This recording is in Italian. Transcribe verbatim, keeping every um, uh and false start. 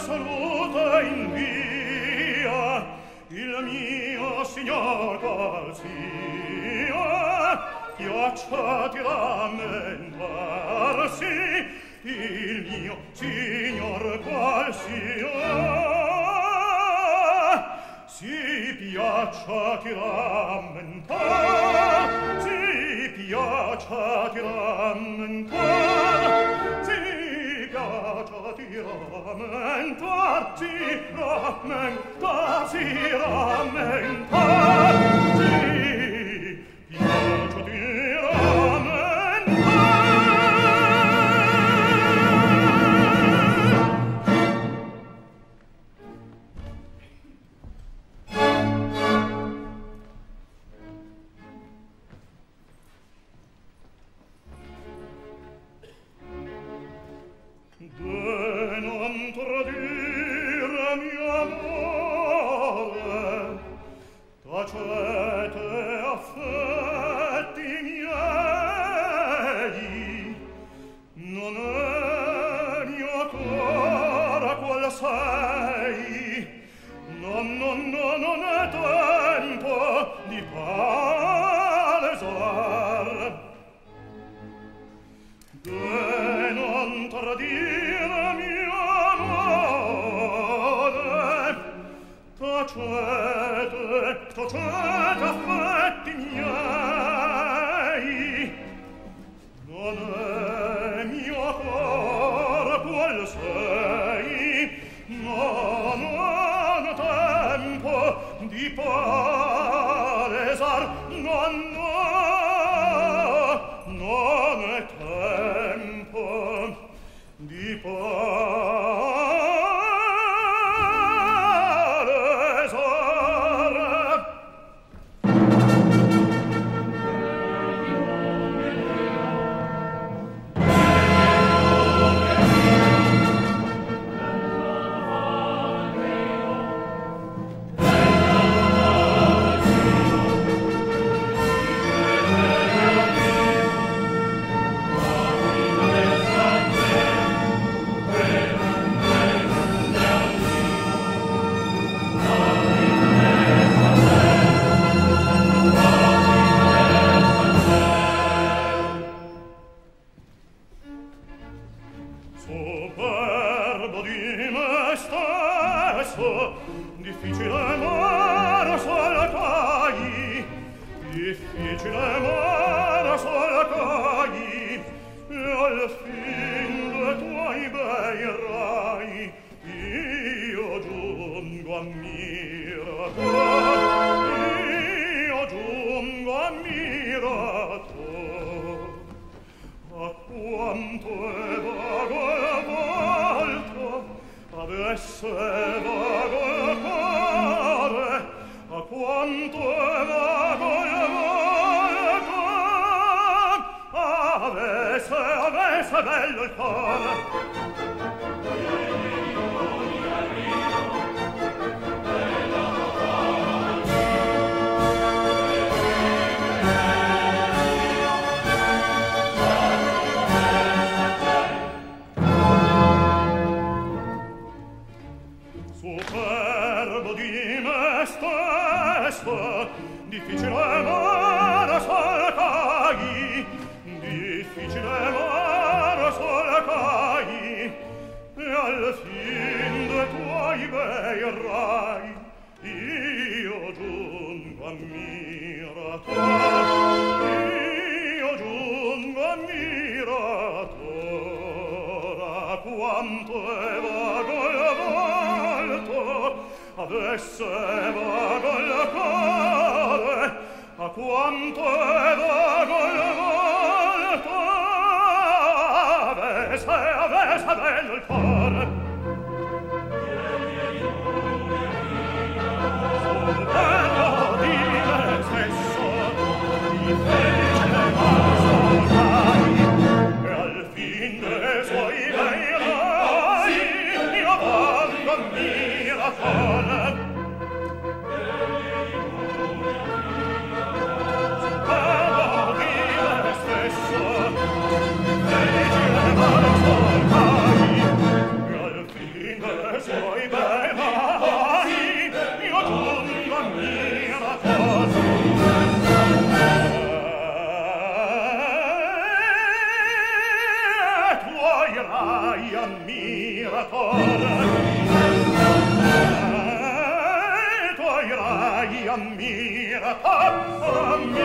saluta in via il mio signor qual sia, piaccia di rammentarsi il mio signor qual sia. Si piaccia di rammentar, si piaccia di rammentar, si piaccia di rammentar, si rammentar, si rammentar, si piaccia di rammentar. De non tradire mio amore, tacete affetti miei, non è mio cora qual sei, non, non, no, non è tempo di palesar. De non tradire mio amore, tacete, tacete affetti miei, non è mio cor qual sei, ma non è tempo di palesar, non, no, non è tempo di palesar. Superbo di me stesso, difficile mare solcai, difficile mare solcai, e al fin due tuoi bei rai io giungo a mirator, io giungo a mirator. A quanto è vago il volto, adesso è vago il cuore, a quanto è vago il volto, adesso, adesso è bello il cuore. Superbo di me stesso, difficile mare solcai, difficile mare solcai, e al fin dei tuoi bei rai io giungo a mirator, io giungo a mirator, a quanto è vago il volto, adesso è vago il cuore, a quanto è vago il volto, adesso, adesso è bello il cuore. Sul bello di me stesso, di felice solcai, e al fin dei suoi bei rai io vado a mirator. Felice ah, ah,